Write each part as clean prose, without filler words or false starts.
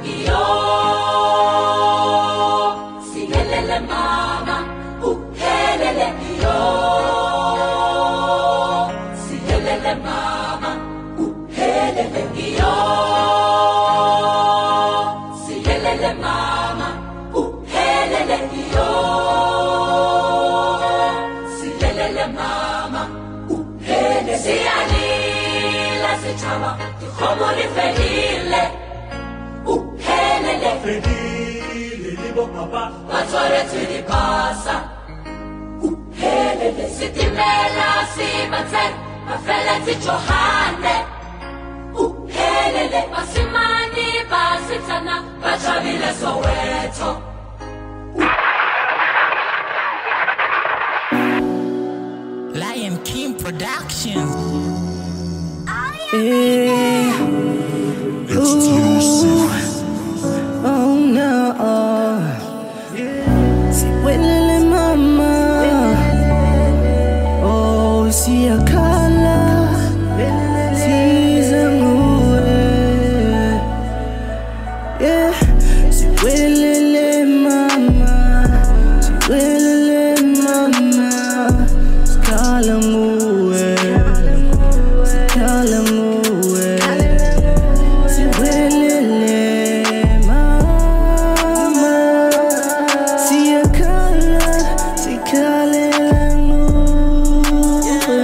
iyo siyelele mama uhelele iyo siyelele mama uhelele iyo siyelele mama uhelele iyo siyelele mama uhelele siyalila sechama dikhomori felile uhelele felile libo papa batsware tshedipasa uhelele sitimela sibatse bafele tjohane uhelele basimani basitsana bajabile Soweto. Lion King Productions. Oh no. Siwelele mama. Oh siyakhala. Sizanguwe. Yeah. Siwelele mama. Siwelele mama. Sikhala nguwe. Sikhala nguwe. Siwelele mama. Siyakhala. Sikhalela nguwe.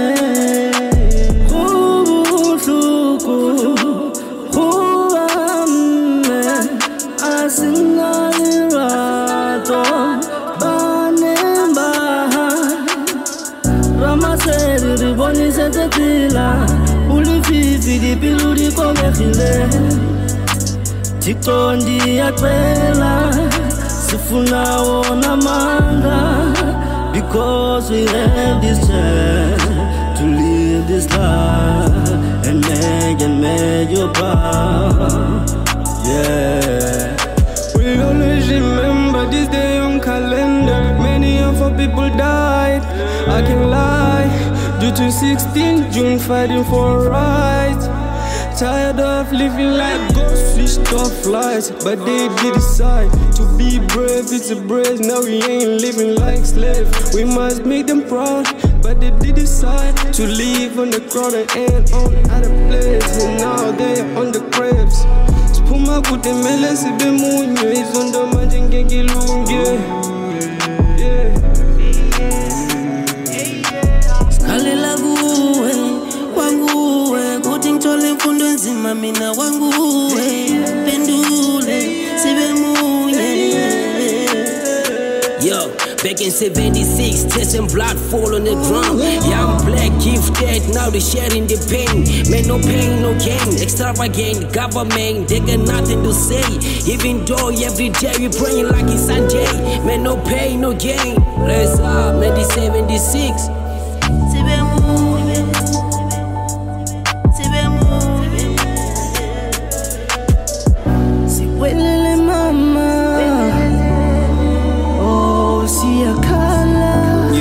Ubuhlungu. Uhambe. Asingalirato. Banembaha. Ramaseri ribonise tetila ulififi dipiludi komehile Tikondi yakwela sifuna wona manga because we have this chance to live this life and make you proud. Yeah. We always remember this day on calendar. Many of our people died. I can't lie. Due to 16 June fighting for rights. Tired of living like ghosts, switched off lights. But they did decide to be brave. It's a brave. Now we ain't living like slaves. We must make them proud. But they did decide to live on the crowd and on other place. And now they're on the cribs. Puma kute mele sibe munyo izondo majenge kilunge. Skalela guwe, wanguwe, kuti ngitole mfundo nzima mina wanguwe. Pendule, sibe munye. Yo, back in 76, testing blood fall on the ground. Young black gifted, now they sharing the pain. Man, no pain, no gain. Extravagant government, they got nothing to say. Even though every day we praying like it's Sunday. Man, no pain, no gain. Let's up, 1976. Sibe munye. Sibe munye. Siwelele mama. Oh siyakhala.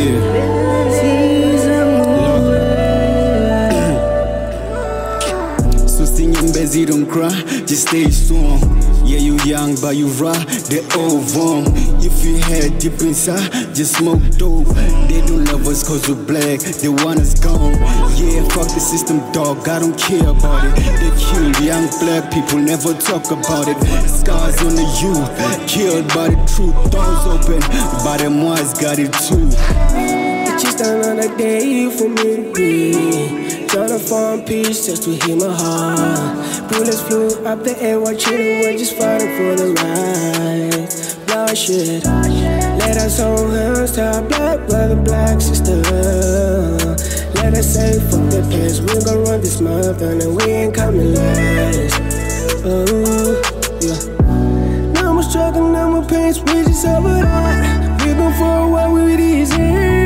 So sing your busy, don't cry, just stay strong. Yeah, you young, but you raw, they all wrong. If you head deep inside, just smoke dope. They don't love us cause we're black, they want us gone. Yeah, fuck the system, dog, I don't care about it. They kill young black people, never talk about it. Scars on the youth, killed by the truth. Doors open, but them ones got it too. It's just another day for me. Tryna find peace just to hear my heart. Bullets flew up the air while children were just fighting for the right. Bloodshed. Let us hold hands to our black brother, black sister. Let us say fuck the past. We gon' run this marathon and we ain't coming last. Oh, yeah. Now I'm struggling, now my pains, we just over that. We been for a while, we with easy.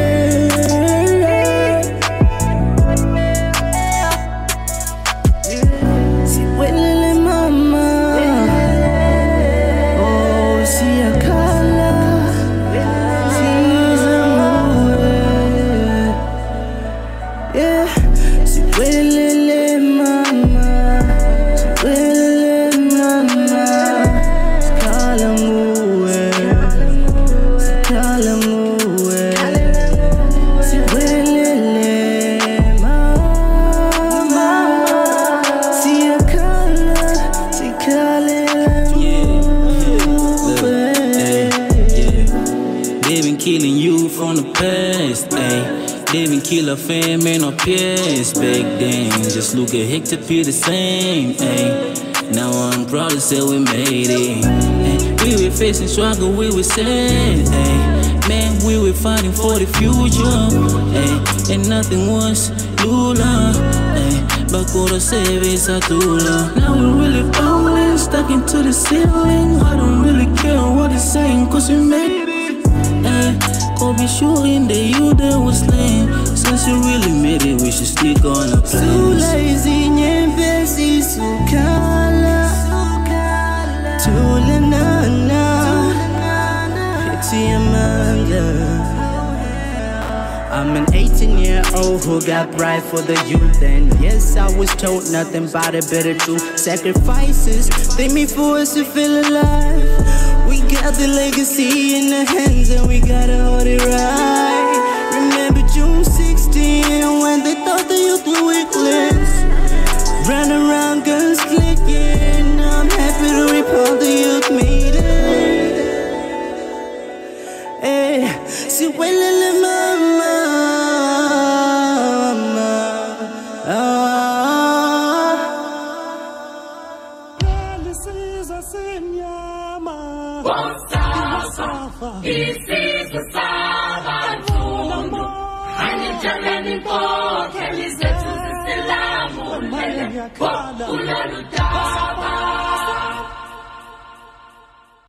Siwelele mama. Oh siyakhala. Sizanguwe. Yeah. Siwelele mama. Siwelele mama. even kill a fan, man, or peers back then. Just look at Hector P the same, ayy. Now I'm proud to say we made it. Ay, we were facing struggle, we were sad, ayy. Man, we were fighting for the future, ayy. And nothing was Lula, ayy. Bakura service Atula. Now we really falling, stuck into the ceiling. I don't really care what they're saying, cause we made it, ayy. Go be sure in the you that was slain. Since you really made it, we should stick on the plans. Tula izinyembezi sukala, Tula nana, Pity Amanda. I'm an 18-year-old who got pride for the youth. And yes, I was told nothing but a better truth. Sacrifices, they made for us to feel alive. We got the legacy in the hands and we gotta hold it right. Remember June 16 when they thought the youth were weaklings. Ran around guns clicking. I'm happy to report the youth made it. Hey, see well, mama. This is the Sabbath. Hanijani Mokhele zethu zisilamu. Mokhele,